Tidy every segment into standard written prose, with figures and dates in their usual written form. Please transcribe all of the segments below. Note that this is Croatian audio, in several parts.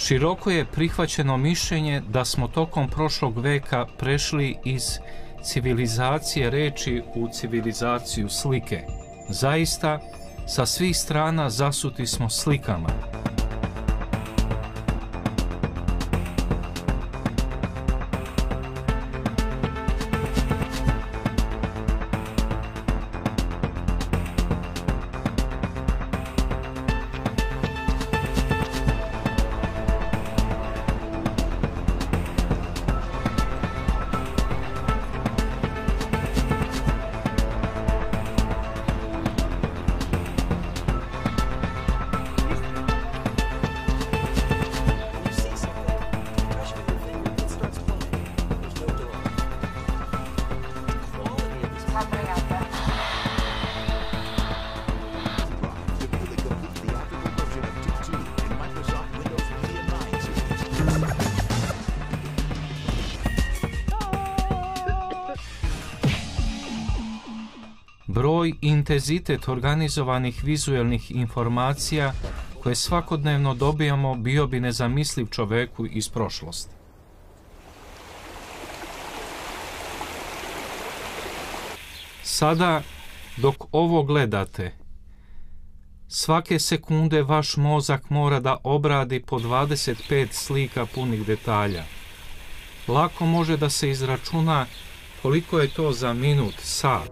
Široko je prihvaćeno mišljenje da smo tokom prošlog veka prešli iz civilizacije reči u civilizaciju slike. Zaista, sa svih strana zasuti smo slikama. Broj i intenzitet organizovanih vizuelnih informacija koje svakodnevno dobijamo bio bi nezamisliv čoveku iz prošlosti. Sada, dok ovo gledate, svake sekunde vaš mozak mora da obradi po 25 slika punih detalja. Lako može da se izračuna koliko je to za minut, sat.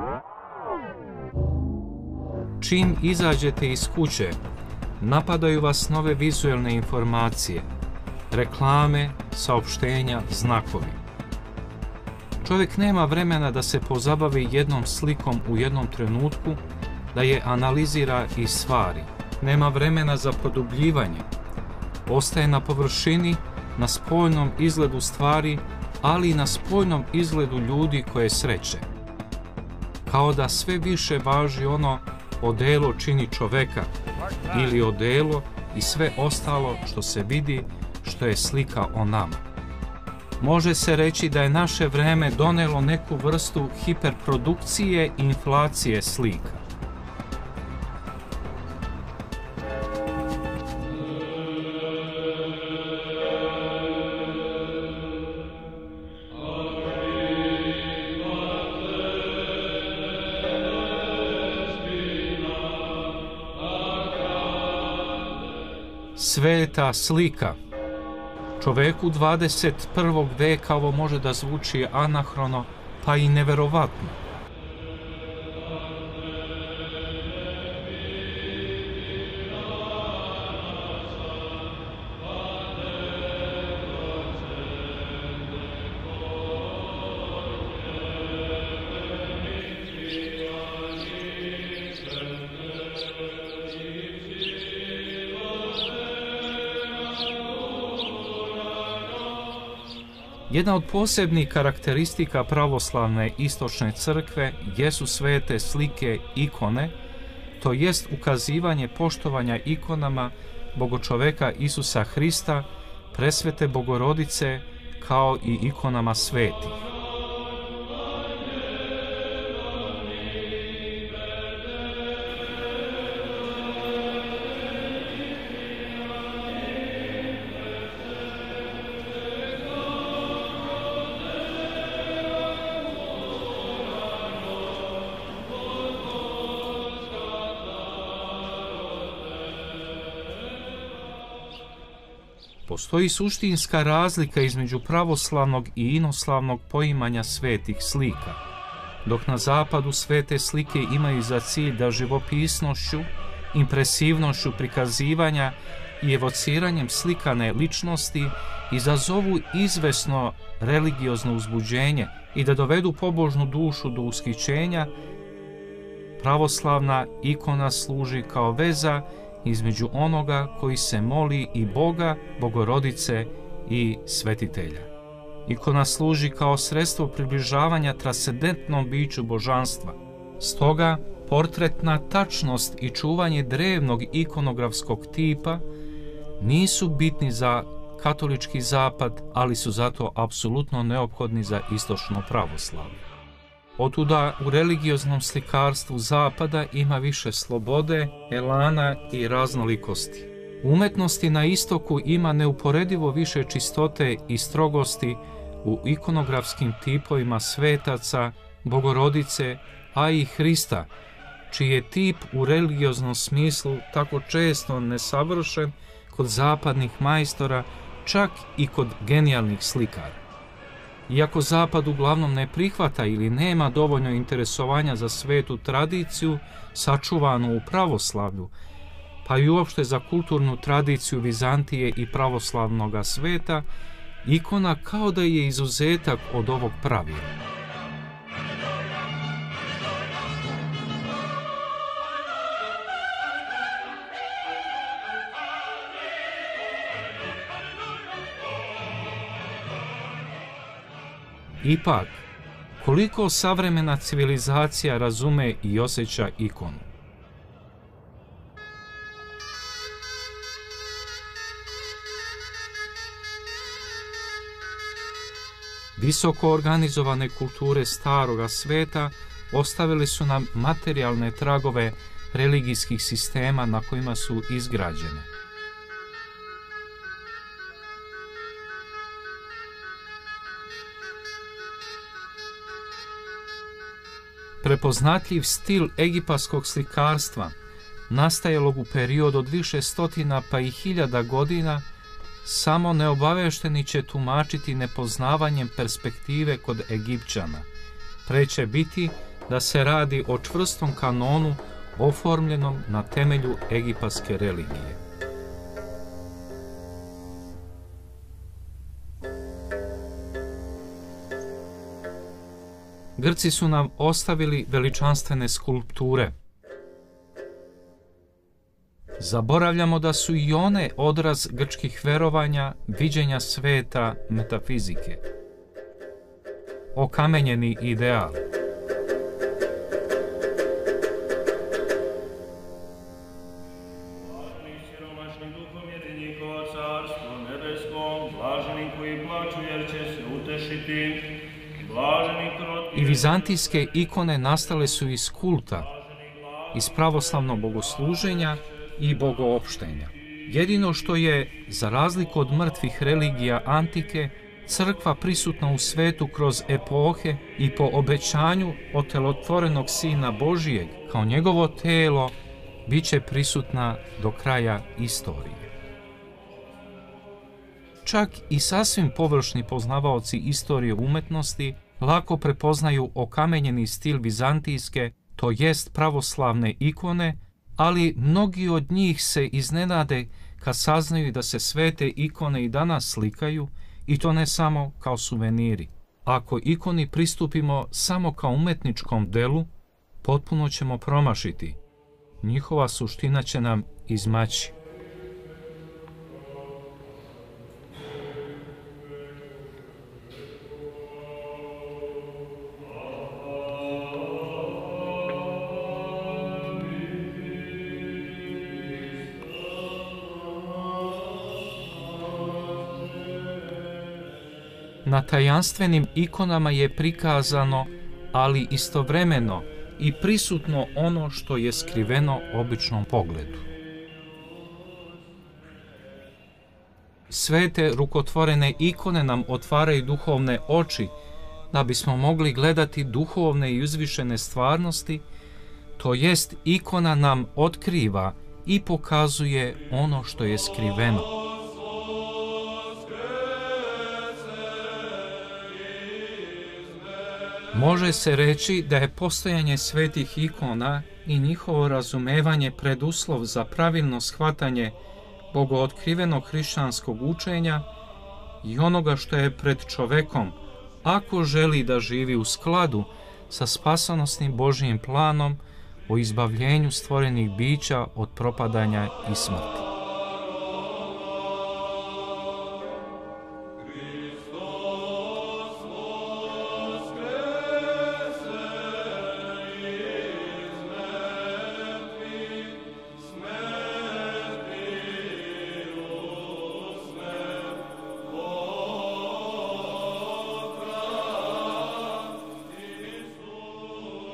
Čim izađete iz kuće, napadaju vas nove vizuelne informacije, reklame, saopštenja, znakovi. Čovjek nema vremena da se pozabavi jednom slikom u jednom trenutku, da je analizira i stvari. Nema vremena za produbljivanje. Ostaje na površini, na spoljnom izgledu stvari, ali i na spoljnom izgledu ljudi koje sreće. Kao da sve više važi ono odelo čini čoveka ili odelo i sve ostalo što se vidi, što je slika o nama. Može se reći da je naše vreme donelo neku vrstu hiperprodukcije i inflacije slika. Sveta slika. Čoveku 21. veka ovo može da zvuči anahrono, pa i neverovatno. Jedna od posebnih karakteristika pravoslavne istočne crkve jesu svete slike, ikone, to jest ukazivanje poštovanja ikonama Bogočoveka Isusa Hrista, presvete Bogorodice, kao i ikonama svetih. Postoji suštinska razlika između pravoslavnog i inoslavnog poimanja svetih slika. Dok na zapadu svete slike imaju za cilj da živopisnošću, impresivnošću prikazivanja i evociranjem slikane ličnosti izazovu izvesno religiozno uzbuđenje i da dovedu pobožnu dušu do ushićenja, pravoslavna ikona služi kao veza između onoga koji se moli i Boga, Bogorodice i svetitelja. Ikona služi kao sredstvo približavanja transcendentnom biću božanstva. Stoga, portretna tačnost i čuvanje drevnog ikonografskog tipa nisu bitni za katolički zapad, ali su zato apsolutno neophodni za istočno pravoslavlje. Otuda u religioznom slikarstvu zapada ima više slobode, elana i raznolikosti. U umetnosti na istoku ima neuporedivo više čistote i strogosti u ikonografskim tipovima svetaca, Bogorodice, a i Hrista, čiji je tip u religioznom smislu tako često nesavršen kod zapadnih majstora, čak i kod genijalnih slikara. Iako Zapad uglavnom ne prihvata ili nema dovoljno interesovanja za svetu tradiciju sačuvanu u pravoslavlju, pa i uopšte za kulturnu tradiciju Vizantije i pravoslavnog sveta, ikona kao da je izuzetak od ovog pravila. Ipak, koliko savremena civilizacija razume i osjeća ikonu? Visoko organizovane kulture staroga sveta ostavili su nam materijalne tragove religijskih sistema na kojima su izgrađene. Prepoznatljiv stil egipatskog slikarstva, nastajelog u periodu od više stotina pa i hiljada godina, samo neobavešteni će tumačiti nepoznavanjem perspektive kod Egipćana. Pre će biti da se radi o čvrstom kanonu oformljenom na temelju egipatske religije. Grci su nam ostavili veličanstvene skulpture. Zaboravljamo da su i one odraz grčkih verovanja, viđenja sveta, metafizike. Okamenjeni ideal. I vizantijske ikone nastale su iz kulta, iz pravoslavnog bogosluženja i bogoopštenja. Jedino što je, za razliku od mrtvih religija antike, crkva prisutna u svetu kroz epohe i po obećanju otelotvorenog Sina Božijeg, kao njegovo telo, bit će prisutna do kraja istorije. Čak i sasvim površni poznavaoci istorije umetnosti lako prepoznaju okamenjeni stil vizantijske, to jest pravoslavne ikone, ali mnogi od njih se iznenade kad saznaju da se svete ikone i danas slikaju, i to ne samo kao suveniri. Ako ikoni pristupimo samo kao umetničkom delu, potpuno ćemo promašiti. Njihova suština će nam izmaći. Na tajanstvenim ikonama je prikazano, ali istovremeno i prisutno ono što je skriveno običnom pogledu. Svete rukotvorene ikone nam otvaraju duhovne oči da bismo mogli gledati duhovne i uzvišene stvarnosti, to jest ikona nam otkriva i pokazuje ono što je skriveno. Može se reći da je postojanje svetih ikona i njihovo razumevanje preduslov za pravilno shvatanje bogootkrivenog hrišćanskog učenja i onoga što je pred čovekom, ako želi da živi u skladu sa spasonosnim Božijim planom o izbavljenju stvorenih bića od propadanja i smrti.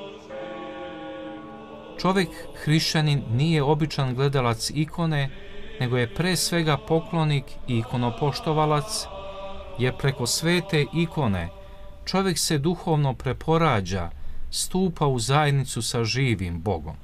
Čovjek hrišćanin nije običan gledalac ikone, nego je pre svega poklonik i ikonopoštovalac, jer preko svete ikone čovjek se duhovno preporađa, stupa u zajednicu sa živim Bogom.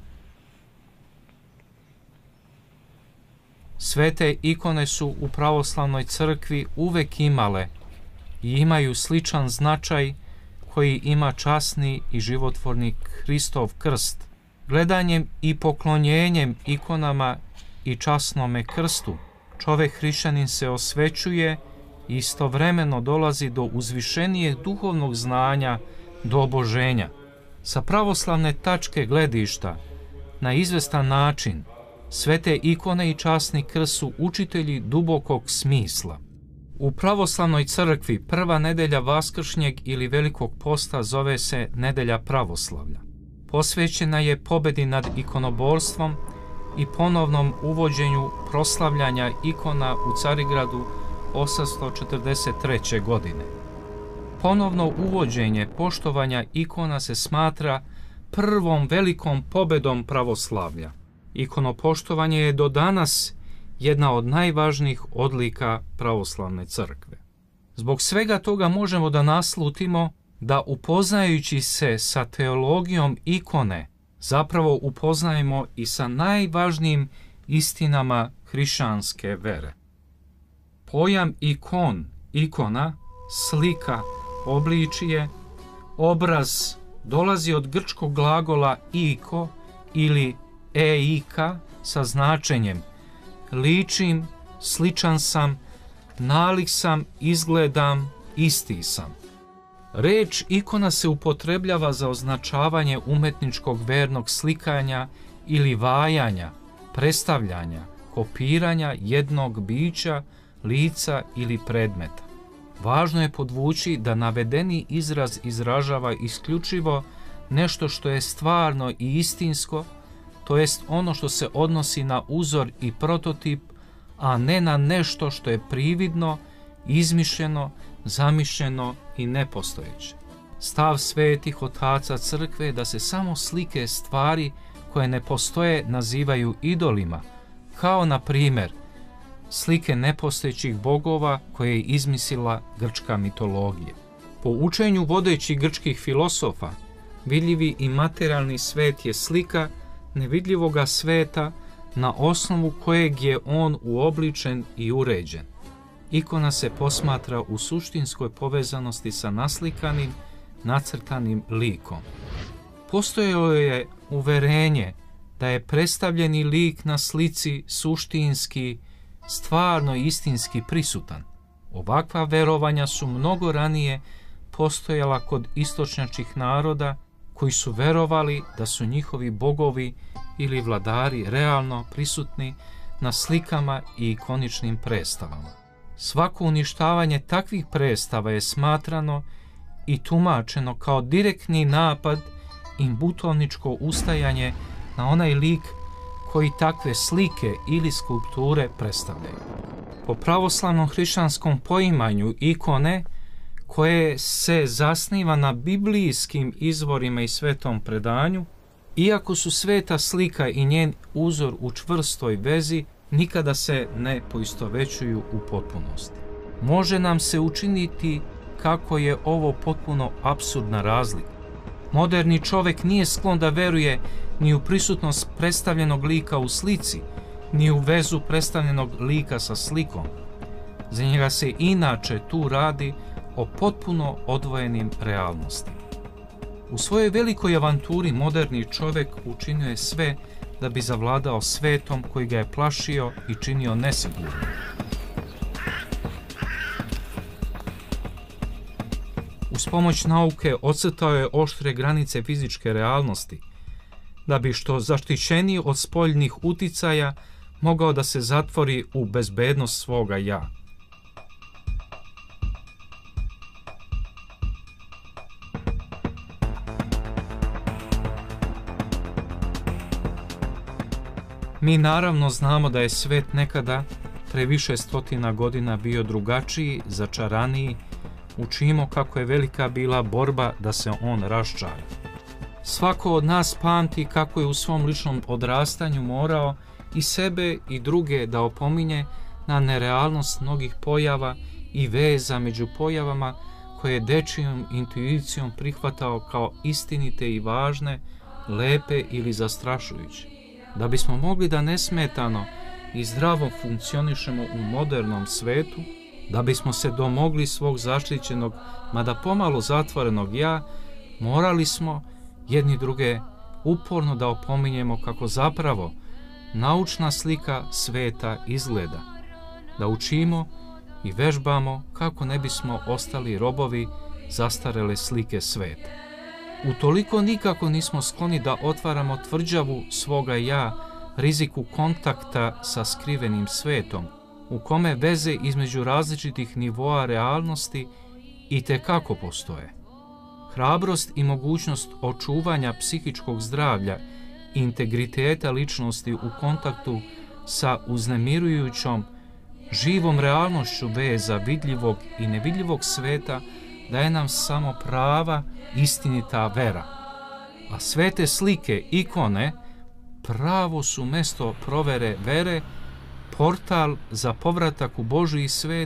Svete ikone su u pravoslavnoj crkvi uvek imale i imaju sličan značaj koji ima časni i životvorni Hristov krst. Gledanjem i poklonjenjem ikonama i časnome krstu, čovjek hrišćanin se osvećuje i istovremeno dolazi do uzvišenijeg duhovnog znanja, do oboženja. Sa pravoslavne tačke gledišta, na izvestan način, svete ikone i časni krst su učitelji dubokog smisla. U pravoslavnoj crkvi prva nedelja Vaskršnjeg ili Velikog posta zove se Nedelja pravoslavlja. Posvećena je pobedi nad ikonoborstvom i ponovnom uvođenju proslavljanja ikona u Carigradu 843. godine. Ponovno uvođenje poštovanja ikona se smatra prvom velikom pobedom pravoslavlja. Ikonopoštovanje je do danas jedna od najvažnijih odlika pravoslavne crkve. Zbog svega toga možemo da naslutimo da upoznajući se sa teologijom ikone, zapravo upoznajemo i sa najvažnijim istinama hrišćanske vere. Pojam ikon, ikona, slika, obličije, obraz dolazi od grčkog glagola iko ili eika sa značenjem ličim, sličan sam, nalik sam, izgledam, isti sam. Reč ikona se upotrebljava za označavanje umetničkog vernog slikanja ili vajanja, predstavljanja, kopiranja jednog bića, lica ili predmeta. Važno je podvući da navedeni izraz izražava isključivo nešto što je stvarno i istinsko, to jest ono što se odnosi na uzor i prototip, a ne na nešto što je prividno, izmišljeno, zamišljeno i nepostojeće. Stav svetih otaca crkve je da se samo slike stvari koje ne postoje nazivaju idolima, kao na primjer slike nepostojećih bogova koje je izmislila grčka mitologija. Po učenju vodećih grčkih filosofa, vidljivi i materijalni svet je slika nevidljivoga sveta na osnovu kojeg je on uobličen i uređen. Ikona se posmatra u suštinskoj povezanosti sa naslikanim, nacrtanim likom. Postojalo je uverenje da je predstavljeni lik na slici suštinski, stvarno i istinski prisutan. Ovakva verovanja su mnogo ranije postojala kod istočnjačkih naroda koji su verovali da su njihovi bogovi ili vladari realno prisutni na slikama i ikoničnim predstavama. Svako uništavanje takvih predstava je smatrano i tumačeno kao direktni napad i butovničko ustajanje na onaj lik koji takve slike ili skulpture predstavljaju. Po pravoslavnom hrišćanskom poimanju ikone, koje se zasniva na biblijskim izvorima i svetom predanju, iako su sveta slika i njen uzor u čvrstoj vezi, nikada se ne poistovećuju u potpunosti. Može nam se učiniti kako je ovo potpuno apsurdna razlika. Moderni čovjek nije sklon da veruje ni u prisutnost predstavljenog lika u slici, ni u vezu predstavljenog lika sa slikom. Za njega se inače tu radi o potpuno odvojenim realnostima. U svojoj velikoj avanturi moderni čovjek učinio je sve da bi zavladao svetom koji ga je plašio i činio nesigurnim. Uz pomoć nauke ocrtao je oštre granice fizičke realnosti, da bi što zaštićeniji od spoljnih uticaja mogao da se zatvori u bezbednost svoga ja. Mi naravno znamo da je svet nekada, pre više stotina godina, bio drugačiji, začaraniji, učimo kako je velika bila borba da se on raščari. Svako od nas pamti kako je u svom ličnom odrastanju morao i sebe i druge da opominje na nerealnost mnogih pojava i veza među pojavama koje je dečijom intuicijom prihvatao kao istinite i važne, lepe ili zastrašujuće. Da bismo mogli da nesmetano i zdravo funkcionišemo u modernom svetu, da bismo se domogli svog zaštićenog, mada pomalo zatvorenog ja, morali smo jedni druge uporno da opominjemo kako zapravo naučna slika sveta izgleda, da učimo i vežbamo kako ne bismo ostali robovi zastarele slike sveta. Utoliko nikako nismo skloni da otvaramo tvrđavu svoga ja, riziku kontakta sa skrivenim svetom, u kome veze između različitih nivoa realnosti itekako postoje. Hrabrost i mogućnost očuvanja psihičkog zdravlja i integriteta ličnosti u kontaktu sa uznemirujućom, živom realnošću veza vidljivog i nevidljivog sveta daje nam samo prava, istinita vera. A svete slike, ikone, pravo su mesto provere vere, portal za povratak u Božji svet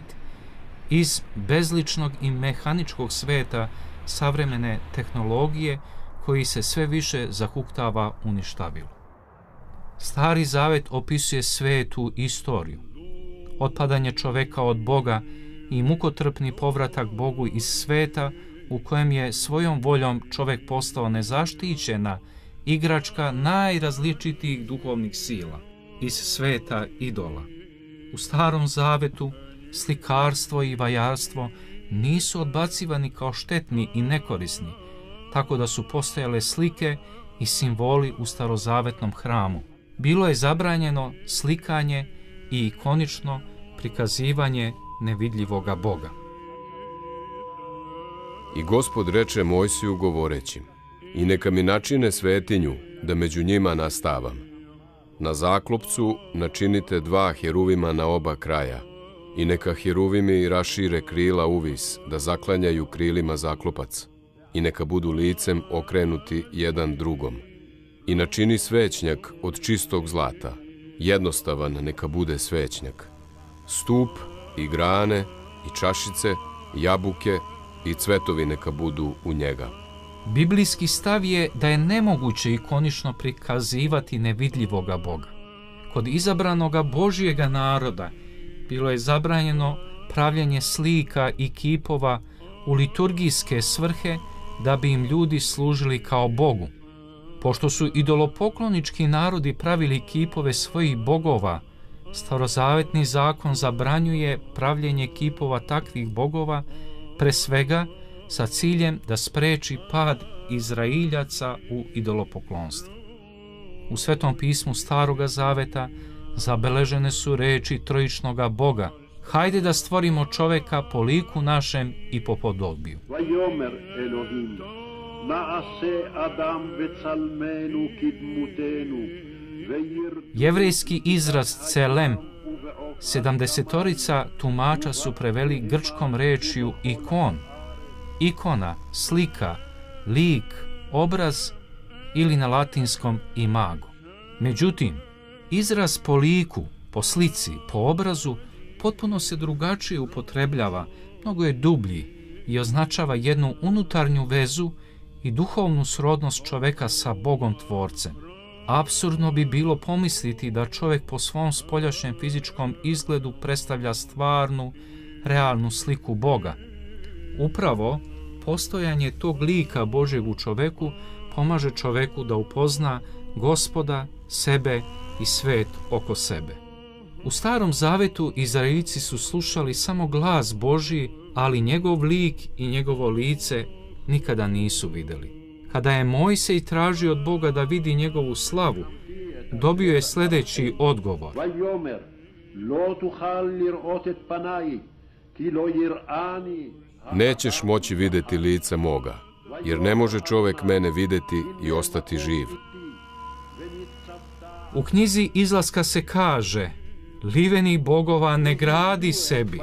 iz bezličnog i mehaničkog sveta savremene tehnologije koji se sve više zahuktava uništavilu. Stari Zavet opisuje svetu istoriju, otpadanje čoveka od Boga i mukotrpni povratak Bogu iz sveta u kojem je svojom voljom čovek postao nezaštićena igračka najrazličitijih duhovnih sila iz sveta idola. U Starom Zavetu slikarstvo i vajarstvo nisu odbacivani kao štetni i nekorisni, tako da su postojale slike i simboli u starozavetnom hramu. Bilo je zabranjeno slikanje i ikonično prikazivanje nevidljivoga Boga. I Gospod reče Mojsiju govoreći: I neka mi načine svetinju, da među njima nastavam. Na zaklopcu načinite 2 heruvima na oba kraja, i neka heruvimi rašire krila uvis, da zaklanjaju krilima zaklopac, i neka budu licem okrenuti jedan drugom. I načini svećnjak od čistog zlata, jednostavan neka bude svećnjak. Stup i grane i čašice, jabuke i cvetovi neka budu u njega. Biblijski stav je da je nemoguće ikonično prikazivati nevidljivoga Boga. Kod izabranoga Božjega naroda bilo je zabranjeno pravljenje slika i kipova u liturgijske svrhe da bi im ljudi služili kao Bogu. Pošto su idolopoklonički narodi pravili kipove svojih bogova, starozavetni zakon zabranjuje pravljenje kipova takvih bogova, pre svega sa ciljem da spreči pad Izrailjaca u idolopoklonstvo. U Svetom pismu Staroga Zaveta zabeležene su reči trojičnoga Boga: hajde da stvorimo čoveka po liku našem i po podobiju. Vajomer Elohim, naase Adam vecalmenu kidmutenu. Jevrejski izraz celem 70 tumača su preveli grčkom rečju ikon, ikona, slika, lik, obraz ili na latinskom imago. Međutim, izraz po liku, po slici, po obrazu potpuno se drugačije upotrebljava, mnogo je dublji i označava jednu unutarnju vezu i duhovnu srodnost čoveka sa Bogom Tvorcem. Apsurdno bi bilo pomisliti da čovjek po svom spoljašnjem fizičkom izgledu predstavlja stvarnu, realnu sliku Boga. Upravo postojanje tog lika Božjeg u čoveku pomaže čoveku da upozna Gospoda, sebe i svet oko sebe. U Starom Zavetu Izraelci su slušali samo glas Božji, ali njegov lik i njegovo lice nikada nisu vidjeli. Kada je Mojsej tražio od Boga da vidi njegovu slavu, dobio je sljedeći odgovor: Nećeš moći vidjeti lice moga, jer ne može čovjek mene vidjeti i ostati živ. U knjizi Izlaska se kaže: livenih bogova ne gradi sebi.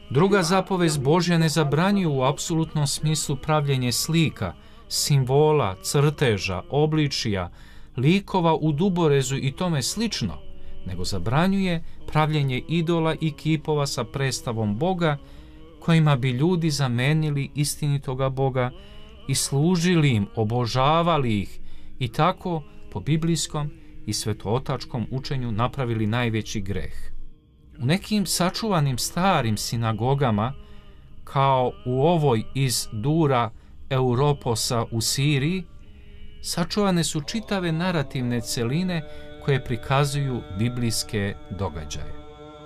Druga zapovest Božja ne zabranjuje u apsolutnom smislu pravljenje slika, simbola, crteža, obličija, likova u duborezu i tome slično, nego zabranjuje pravljenje idola i kipova sa predstavom Boga, kojima bi ljudi zamenili istinitoga Boga i služili im, obožavali ih i tako po biblijskom i svetootačkom učenju napravili najveći greh. U nekim sačuvanim starim sinagogama, kao u ovoj iz Dura Europosa u Siriji, sačuvane su čitave narativne celine koje prikazuju biblijske događaje.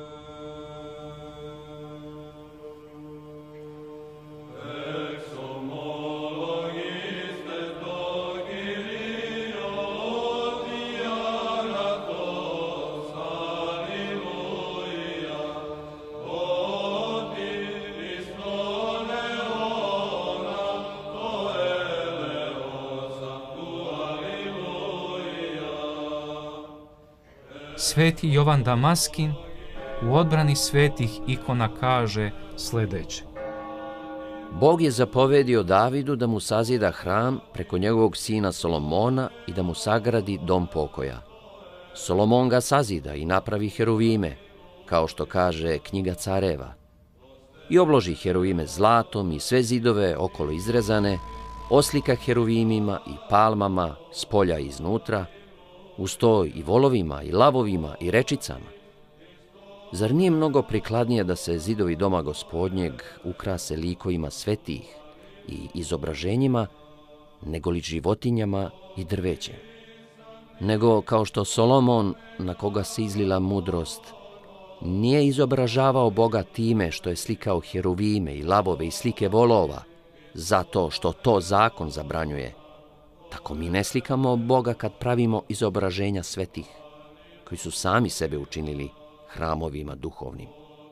Sveti Jovan Damaskin u odbrani svetih ikona kaže sljedeće. Bog je zapovedio Davidu da mu sazida hram preko njegovog sina Solomona i da mu sagradi dom pokoja. Solomon ga sazida i napravi heruvime, kao što kaže knjiga careva, i obloži heruvime zlatom i sve zidove okolo izrezane, oslika heruvimima i palmama s polja i iznutra, uz to i volovima i lavovima i rečicama. Zar nije mnogo prikladnije da se zidovi doma Gospodnjeg ukrase likovima svetih i izobraženjima, nego li životinjama i drvećem? Nego kao što Solomon, na koga se izlila mudrost, nije izobražavao Boga time što je slikao heruvime i lavove i slike volova, zato što to zakon zabranjuje, tako mi ne slikamo Boga kad pravimo izobraženja svetih, koji su sami sebe učinili hramovima duhovnim.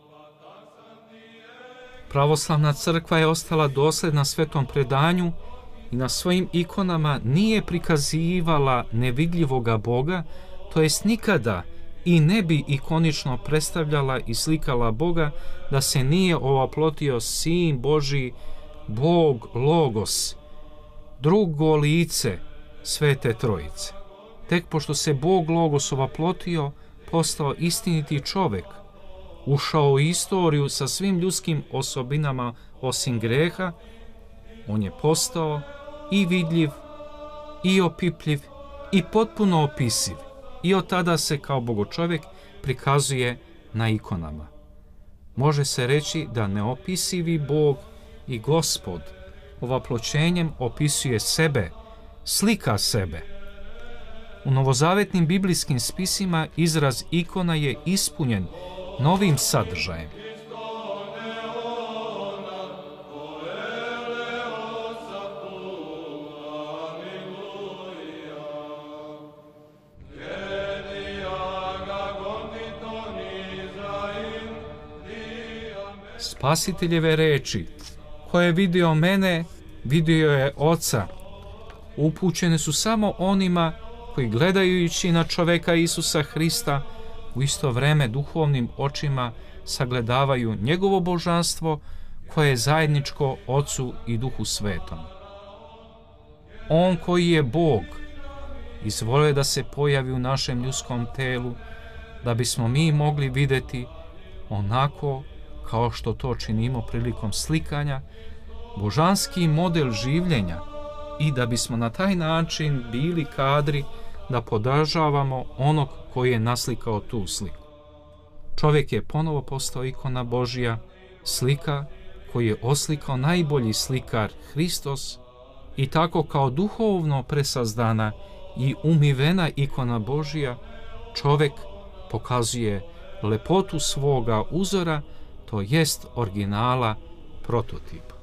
Pravoslavna crkva je ostala dosljedna svetom predanju i na svojim ikonama nije prikazivala nevidljivoga Boga, to jest nikada i ne bi ikonično predstavljala i slikala Boga da se nije ovaplotio Sin Božji, Bog Logos, drugo lice Svete Trojice. Tek pošto se Bog Logos ovaplotio, postao istiniti čovjek, ušao u istoriju sa svim ljudskim osobinama osim greha, on je postao i vidljiv, i opipljiv, i potpuno opisiv. I od tada se kao bogočovjek prikazuje na ikonama. Može se reći da neopisivi Bog i Gospod ovaploćenjem opisuje sebe, slika sebe. U novozavetnim biblijskim spisima izraz ikona je ispunjen novim sadržajem. Spasiteljeve reči, ko je vidio mene, vidio je Oca, upućene su samo onima koji gledajući na čoveka Isusa Hrista u isto vreme duhovnim očima sagledavaju njegovo božanstvo koje je zajedničko Ocu i Duhu Svetom. On koji je Bog izvolio je da se pojavi u našem ljudskom telu da bismo mi mogli vidjeti onako kao što to činimo prilikom slikanja, božanski model življenja i da bismo na taj način bili kadri da podržavamo onog koji je naslikao tu sliku. Čovjek je ponovo postao ikona Božja, slika koju je oslikao najbolji slikar Hristos i tako kao duhovno presazdana i umivena ikona Božja, čovjek pokazuje lepotu svoga uzora, to jest originala, prototipa.